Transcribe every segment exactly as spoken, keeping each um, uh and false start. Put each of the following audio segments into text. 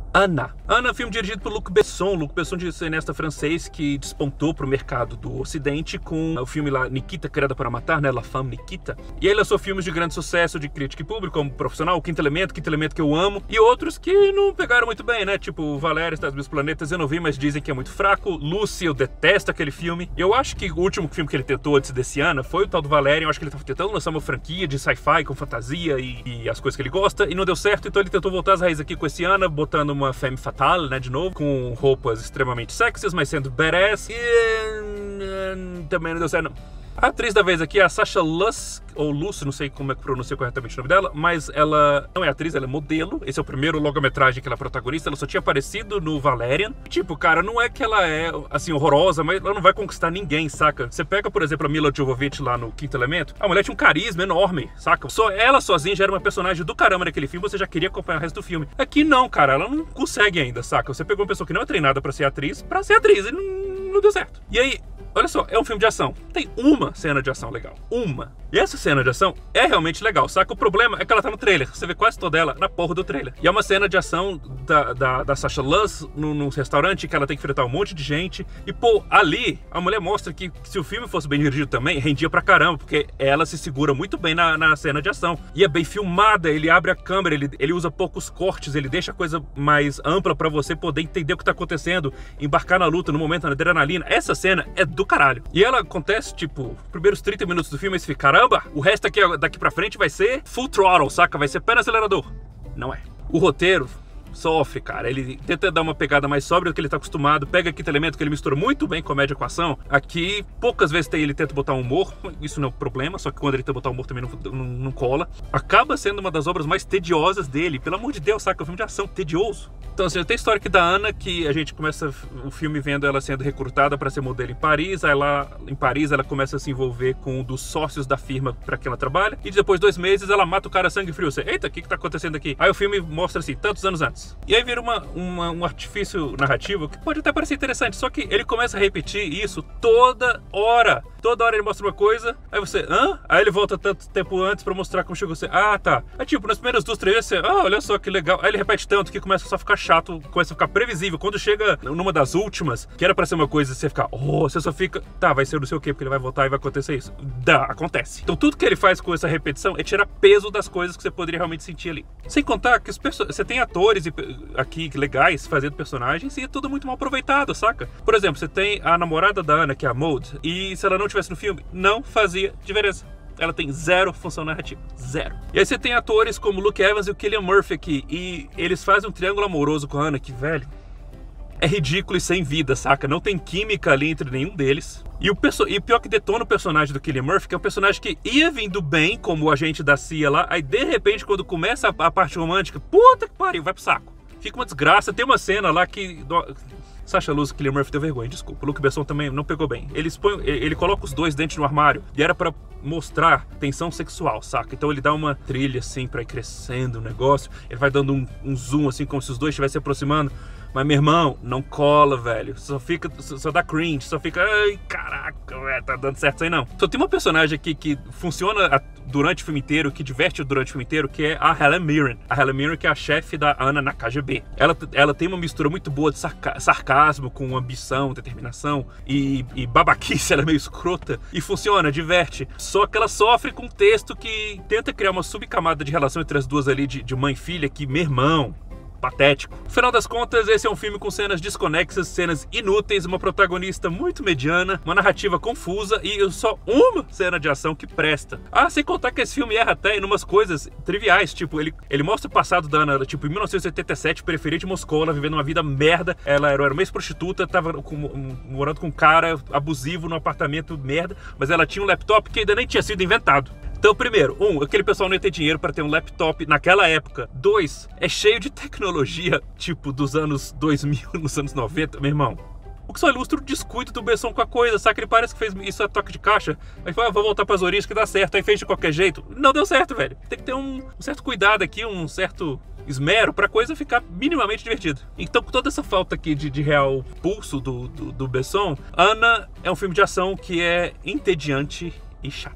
Anna. Anna é um filme dirigido por Luc Besson. Luc Besson é um cineasta francês que despontou pro mercado do ocidente com o filme lá Nikita, Criada para Matar, né? La Femme Nikita. E aí lançou filmes de grande sucesso de crítica e público, como Profissional, O Quinto Elemento, Quinto Elemento que eu amo, e outros que não pegaram muito bem, né? Tipo Valéria, Estados Meus Planetas, eu não vi, mas dizem que é muito fraco. Lucy, eu detesto aquele filme. Eu acho que o último filme que ele tentou antes desse ano foi o tal do Valerian. Eu acho que ele tava tentando lançar uma franquia de sci-fi com fantasia e, e as coisas que ele gosta, e não deu certo, então ele tentou voltar às raízes aqui com esse ano, botando uma femme fatale, né, de novo, com roupas extremamente sexys, mas sendo badass, e uh, também não deu certo, não. A atriz da vez aqui é a Sasha Lusk, ou Lucy, não sei como é que pronuncia corretamente o nome dela, mas ela não é atriz, ela é modelo. Esse é o primeiro longa-metragem que ela é protagonista, ela só tinha aparecido no Valerian. Tipo, cara, não é que ela é, assim, horrorosa, mas ela não vai conquistar ninguém, saca? Você pega, por exemplo, a Mila Jovovich lá no Quinto Elemento, a mulher tinha um carisma enorme, saca? Só ela sozinha já era uma personagem do caramba naquele filme, você já queria acompanhar o resto do filme. Aqui não, cara, ela não consegue ainda, saca? Você pegou uma pessoa que não é treinada pra ser atriz, pra ser atriz, e não, não deu certo. E aí, olha só, é um filme de ação. Tem uma cena de ação legal. Uma. E essa cena de ação é realmente legal, saca? O problema é que ela tá no trailer. Você vê quase toda ela na porra do trailer. E é uma cena de ação da, da, da Sasha Lusk num, num restaurante que ela tem que enfrentar um monte de gente. E, pô, ali, a mulher mostra que se o filme fosse bem dirigido também, rendia pra caramba, porque ela se segura muito bem na, na cena de ação. E é bem filmada, ele abre a câmera, ele, ele usa poucos cortes, ele deixa a coisa mais ampla pra você poder entender o que tá acontecendo, embarcar na luta, no momento, na adrenalina. Essa cena é do caralho. E ela acontece, tipo, primeiros trinta minutos do filme, aí você fica, caramba, o resto aqui, daqui pra frente vai ser full throttle, saca? Vai ser pé no acelerador. Não é. O roteiro sofre, cara. Ele tenta dar uma pegada mais sóbria do que ele tá acostumado. Pega Quinto Elemento, que ele mistura muito bem comédia com ação. Aqui, poucas vezes tem, ele tenta botar um humor. Isso não é um problema, só que quando ele tenta botar humor também não, não, não cola. Acaba sendo uma das obras mais tediosas dele. Pelo amor de Deus, saca? É um filme de ação tedioso. Então, assim, tem a história aqui da Anna, que a gente começa o filme vendo ela sendo recrutada para ser modelo em Paris. Aí lá em Paris ela começa a se envolver com um dos sócios da firma para que ela trabalha. E depois de dois meses ela mata o cara a sangue frio. Você, eita, o que que tá acontecendo aqui? Aí o filme mostra assim, tantos anos antes. E aí vira uma, uma, um artifício narrativo que pode até parecer interessante, só que ele começa a repetir isso toda hora. Toda hora ele mostra uma coisa, aí você, hã? Aí ele volta tanto tempo antes pra mostrar como chegou você. Ah, tá. Aí tipo, nas primeiras duas, três vezes você, ah, olha só que legal. Aí ele repete tanto que começa só a ficar chato, começa a ficar previsível. Quando chega numa das últimas, que era pra ser uma coisa, você fica, oh, você só fica, tá, vai ser não sei o quê, porque ele vai voltar e vai acontecer isso. Dá, acontece. Então tudo que ele faz com essa repetição é tirar peso das coisas que você poderia realmente sentir ali. Sem contar que os você tem atores aqui legais fazendo personagens e é tudo muito mal aproveitado, saca? Por exemplo, você tem a namorada da Anna, que é a Maud, e se ela não estivesse no filme, não fazia diferença. Ela tem zero função narrativa. Zero. E aí você tem atores como o Luke Evans e o Cillian Murphy aqui, e eles fazem um triângulo amoroso com a Anna, que, velho, é ridículo e sem vida, saca? Não tem química ali entre nenhum deles. E o, e o pior que detona o personagem do Cillian Murphy, que é um personagem que ia vindo bem como o agente da C I A lá, aí de repente quando começa a, a parte romântica, puta que pariu, vai pro saco. Fica uma desgraça. Tem uma cena lá que... Sasha Lusk e Cillian Murphy deu vergonha, desculpa. O Luc Besson também não pegou bem. Ele, expõe, ele coloca os dois dentro do armário e era pra mostrar tensão sexual, saca? Então ele dá uma trilha assim pra ir crescendo o negócio. Ele vai dando um, um zoom assim, como se os dois estivessem se aproximando. Mas, meu irmão, não cola, velho. Só fica, só, só dá cringe, só fica, ai, caraca, véio, tá dando certo isso aí não. Só tem uma personagem aqui que funciona a, durante o filme inteiro, que diverte durante o filme inteiro, que é a Helen Mirren. A Helen Mirren, que é a chefe da Anna na K G B. Ela, ela tem uma mistura muito boa de sarca, sarcasmo com ambição, determinação e, e babaquice, ela é meio escrota. E funciona, diverte. Só que ela sofre com um texto que tenta criar uma subcamada de relação entre as duas ali, de, de mãe e filha, que, meu irmão, patético. No final das contas, esse é um filme com cenas desconexas, cenas inúteis, uma protagonista muito mediana, uma narrativa confusa e só uma cena de ação que presta. Ah, sem contar que esse filme erra até em umas coisas triviais, tipo, ele, ele mostra o passado da Ana, tipo, em mil novecentos e oitenta e sete, periferia de Moscou, ela vivendo uma vida merda, ela era uma ex-prostituta, tava com, um, morando com um cara abusivo num apartamento merda, mas ela tinha um laptop que ainda nem tinha sido inventado. Então, primeiro, um, aquele pessoal não ia ter dinheiro para ter um laptop naquela época. Dois, é cheio de tecnologia, tipo, dos anos dois mil, nos anos noventa, meu irmão. O que só ilustra o descuido do Besson com a coisa, sabe? Ele parece que fez isso a toque de caixa. Aí fala, ah, vou voltar pras origens que dá certo. Aí fez de qualquer jeito. Não deu certo, velho. Tem que ter um, um certo cuidado aqui, um certo esmero pra coisa ficar minimamente divertida. Então, com toda essa falta aqui de, de real pulso do, do, do Besson, Anna é um filme de ação que é entediante e chato.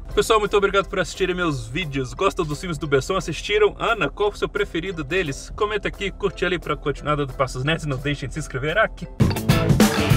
Pessoal, muito obrigado por assistirem meus vídeos. Gostam dos filmes do Besson? Assistiram? Ana, qual o seu preferido deles? Comenta aqui, curte ali pra continuar do Passos Nerds e não deixem de se inscrever aqui.